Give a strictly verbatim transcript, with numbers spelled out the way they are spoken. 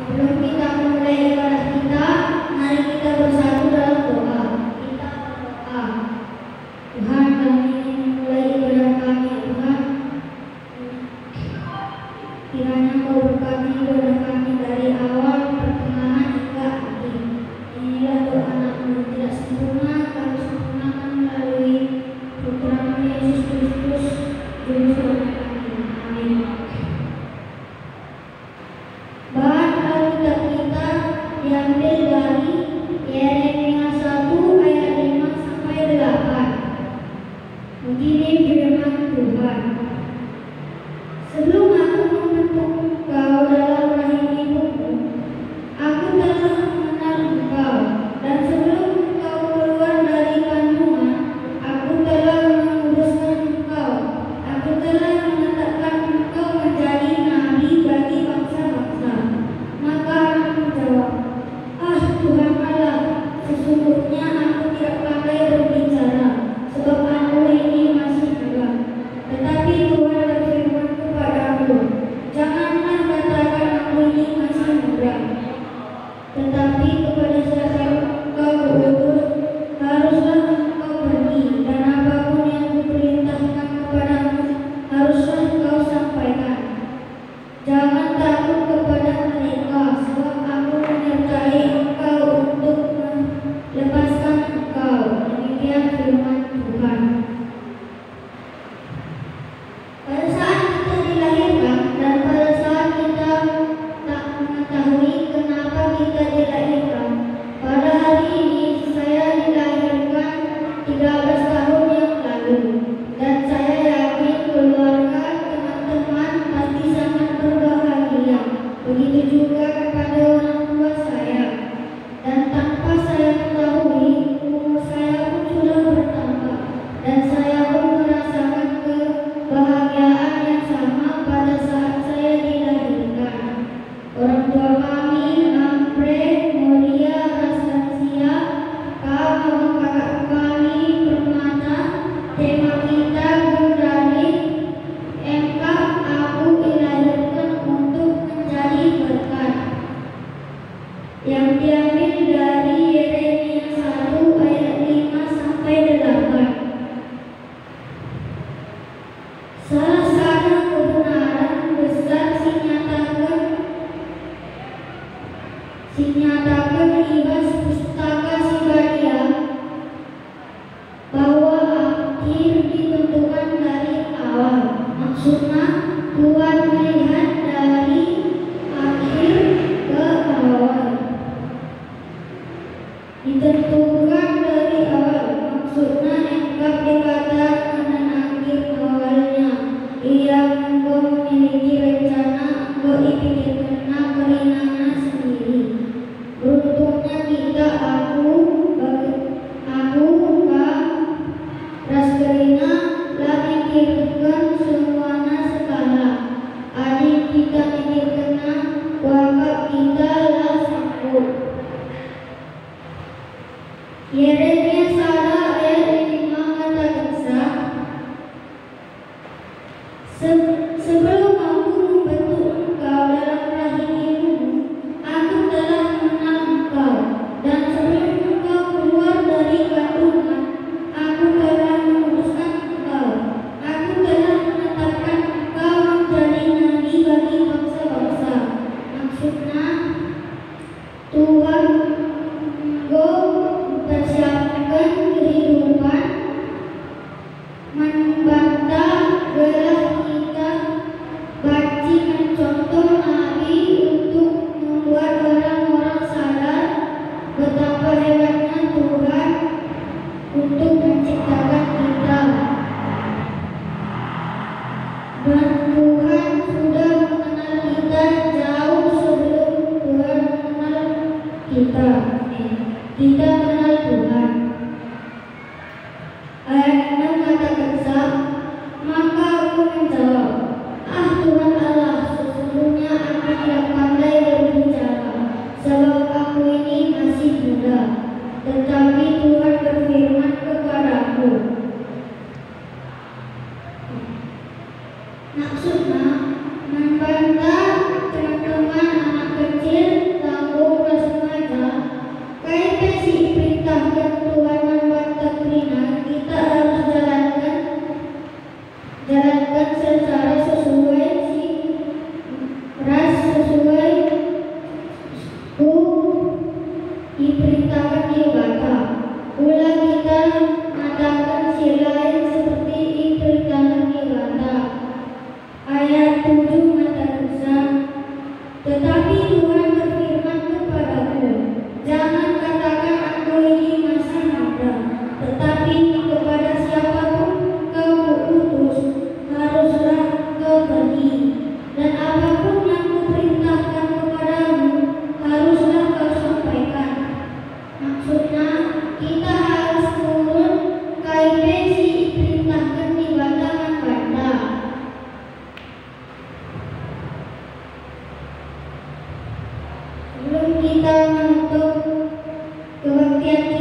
Sebelum kita memulai ibadah kita, mari kita bersatu dalam doa. Kita berdoa. Tuhan, kami ingin memulai ibadah kami, Tuhan. Kiranya Kau berkati ibadah kami dari awal, pertengahan hingga akhir. Inilah doa anakmu tidak sempurna, kami sempurnakan melalui putra-Mu Yesus Kristus, Juru Selamat kami. Amin. Bahan Alkitab kita diambil dari Yeremia satu ayat lima sampai delapan. Begini firman Tuhan. Sebelum aku membentuk engkau dalam rahim ibumu, aku telah mengenal engkau, dan sebelum engkau keluar dari kandungan, aku telah menguduskan engkau. Aku telah menetapkan engkau menjadi nabi bagi bangsa-bangsa. Maka aku menjawab, ah Tuhan Allah, sesungguhnya aku tidak pandai berbicara, sebab aku ini masih muda. Tetapi Tuhan berfirman kepadaku, janganlah katakan aku ini masih muda. Tetapi kepada siapa engkau berutus, haruslah engkau pergi, dan apapun yang kuperintahkan kepadamu, haruslah engkau sampaikan. Jangan takut kepada mereka, sebab aku menyertai engkau untuk melepaskan engkau. Demikian firman Tuhan. Pada saat kita dilahirkan dan pada saat kita tak mengetahui kenapa kita dilahirkan, pada hari ini saya dilahirkan tiga belas tahun yang lalu, dan saya yakin keluarga teman-teman pasti sangat berbahagia. Begitu juga kepada orang tua saya. Dan tanpa saya ketahui, umur saya pun sudah bertambah, dan saya pun merasakan kebahagiaan yang sama pada saat saya dilahirkan. Orang tua kami, Ampre, Moria, Rastansia, Kak, mama kakak kami, Permata, tema kita, Gundari, M K, aku dilahirkan untuk menjadi berkat. Yang diambil dari Yeremia satu ayat lima sampai delapan. Salah satu kebenaran besar sinyatakan sinyatakan ibas pustaka Sibadia bahwa akhir ditentukan dari awal. Maksudnya Tuhan melihat dari akhir ke awal. Ditentukan dari awal, maksudnya engkau dikatakan dan akhir awalnya. Ia engkau memiliki rencana, engkau dipikirkan keringanan sendiri. Beruntungnya kita, aku, aku, Kak, Raskelina, lah mikirkan semuanya sekala. Adik kita mikirkan, wakak kita lah sanggup. Yeremia satu ayat lima katakan sah. Sebelum aku membentuk engkau dalam rahim ibumu, aku telah mengenal engkau, dan sebelum engkau keluar dari kandungan, aku telah menguduskan engkau. Aku telah menetapkan engkau menjadi nabi bagi bangsa-bangsa. Maksudnya Tuhan engkau mempersiapkan kehidupan, membantah gelar kita, baci mencontoh nabi untuk membuat orang-orang sadar betapa hebatnya Tuhan untuk menciptakan kita. Dan Tuhan sudah mengenal kita jauh sebelum Tuhan mengenal kita. Kita mengenal Tuhan. Ayat enam katakan sah. Maka aku menjawab, ah Tuhan Allah, sesungguhnya aku tidak pandai berbicara, sebab aku ini masih muda. Tetapi Tuhan berfirman kepadaku. Maksudnya membantah teman-teman anak kecil Tetapi Tuhan berfirman kepadaku, jangan katakan engkau ini masih muda, tetapi kepada siapapun kau kuutus, haruslah kau pergi. Dan apapun yang kuperintahkan kepadamu, haruslah kau sampaikan. Maksudnya, kita harus turun kai besi diperintahkan di batangan banda. Sebelum kita menutup kebaktian